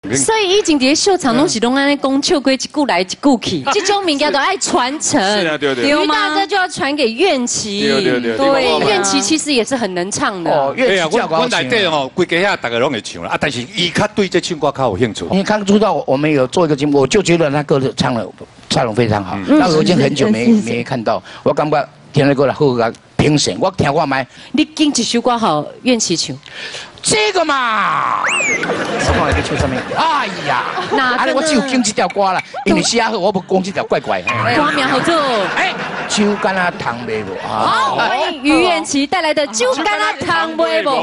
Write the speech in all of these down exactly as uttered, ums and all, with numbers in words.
所以以前伫秀场拢是拢安尼讲，笑归一句来一句去，这种物件都爱传承。 是啊，对对。 于大哥就要传给苑琪。 对对对。 对，苑琪其实也是很能唱的。 哦，苑琪我我内底吼，规家遐大家拢会唱啦，啊，但是伊较对这唱歌较有兴趣。 你刚知道我们有做一个节目，我就觉得他歌唱的唱得非常好。那我已经很久没没看到，我感觉听那歌来好个评审，我听我麦。 你紧一首歌好，苑琪唱。 这个嘛，我看你唱什么？哎呀， 哪个？ 我只有讲这条歌啦，因为写好我不讲这条怪怪。 歌名好做。 哎，酒干啊糖袂无。 好，欢迎于苑琪带来的《酒干啊糖袂无》。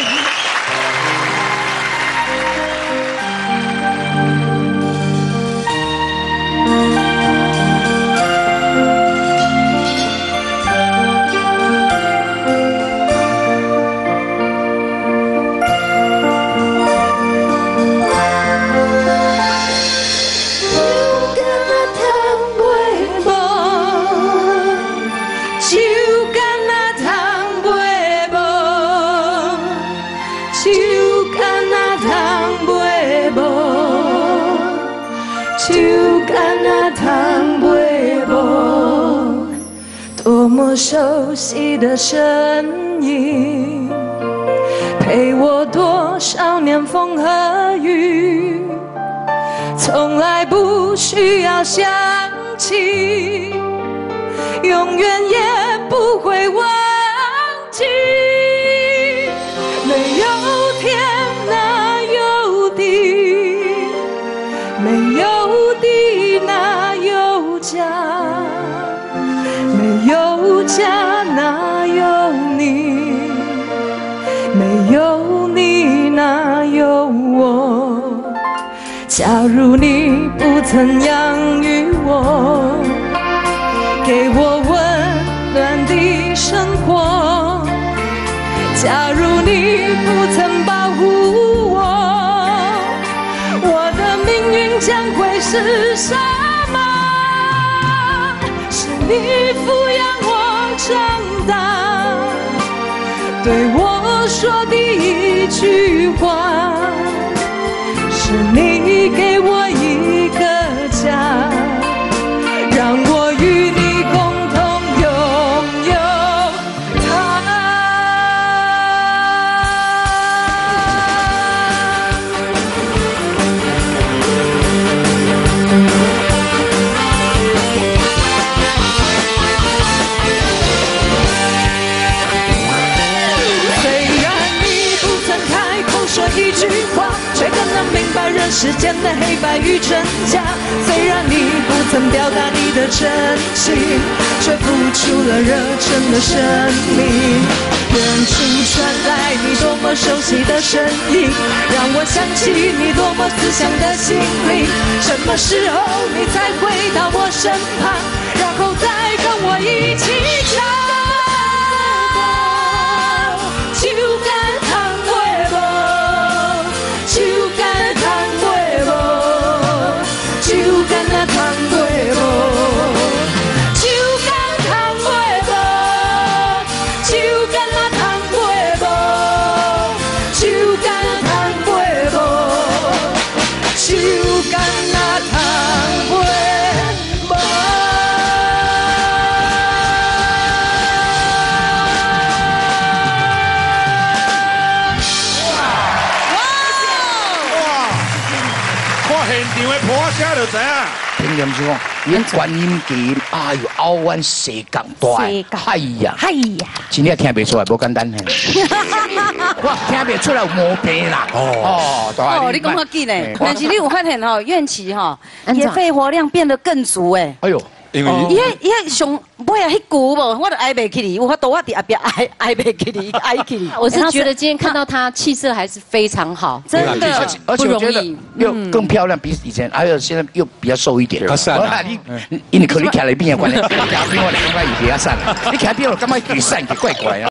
多么熟悉的声音，陪我多少年风和雨，从来不需要想起，永远也不会忘记。没有天哪有地，没有地哪有家。 没有家哪有你？没有你哪有我？假如你不曾养育我，给我温暖的生活；假如你不曾保护我，我的命运将会是什么？ 你抚养我长大，对我说的一句话，是你给我一个家，让我与你共同拥有它。一句话，却更能明白人世间的黑白与真假。虽然你不曾表达你的真心，却付出了热忱的生命。远处传来你多么熟悉的声音，让我想起你多么慈祥的心灵。什么时候你才回到我身旁，然后再跟我一起唱？ 就知啊！ 听人说，连观音节，哎呦，凹弯蛇港大，哎呀， 哎呀， 真正听不出来，不简单嘿。我听不出来有毛病啦。哦哦， 哦，你讲较紧嘞，但是你有发现吼，苑琪吼，伊的肺活量变得更足哎。 哎呦， 因为伊迄伊迄上尾啊，迄句无，我都挨袂起你，有法度我伫后壁挨挨袂起你，挨起你。 我是觉得今天看到他气色还是非常好， 真的， 而且我觉得又更漂亮，比以前，还有现在又比较瘦一点。 较瘦啊！ 你因为可能徛在边的关系，徛边我感觉伊比较瘦，你徛边我感觉伊瘦，怪怪啊。